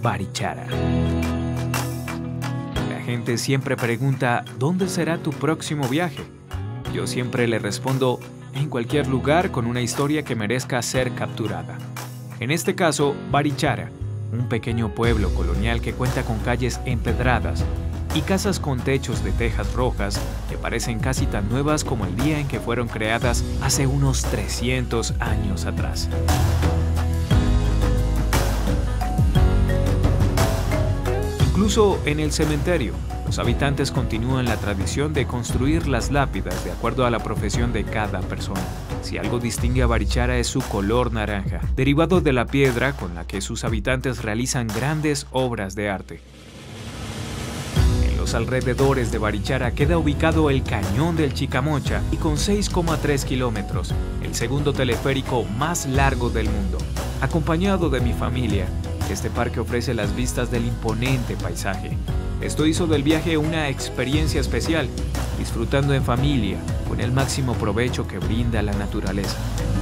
Barichara. La gente siempre pregunta, ¿dónde será tu próximo viaje? Yo siempre le respondo, en cualquier lugar con una historia que merezca ser capturada. En este caso, Barichara, un pequeño pueblo colonial que cuenta con calles empedradas y casas con techos de tejas rojas que parecen casi tan nuevas como el día en que fueron creadas hace unos 300 años atrás. Incluso en el cementerio, los habitantes continúan la tradición de construir las lápidas de acuerdo a la profesión de cada persona. Si algo distingue a Barichara es su color naranja, derivado de la piedra con la que sus habitantes realizan grandes obras de arte. En los alrededores de Barichara queda ubicado el Cañón del Chicamocha y con 6,3 kilómetros, el segundo teleférico más largo del mundo. Acompañado de mi familia, este parque ofrece las vistas del imponente paisaje. Esto hizo del viaje una experiencia especial, disfrutando en familia, con el máximo provecho que brinda la naturaleza.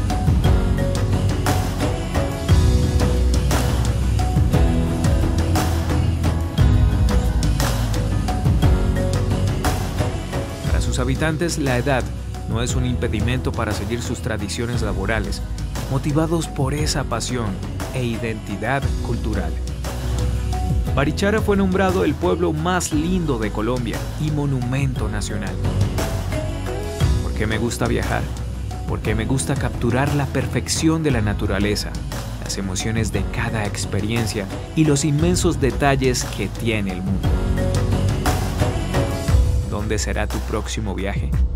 Para sus habitantes, la edad no es un impedimento para seguir sus tradiciones laborales, motivados por esa pasión e identidad cultural. Barichara fue nombrado el pueblo más lindo de Colombia y monumento nacional. ¿Por qué me gusta viajar? Porque me gusta capturar la perfección de la naturaleza, las emociones de cada experiencia y los inmensos detalles que tiene el mundo. ¿Dónde será tu próximo viaje?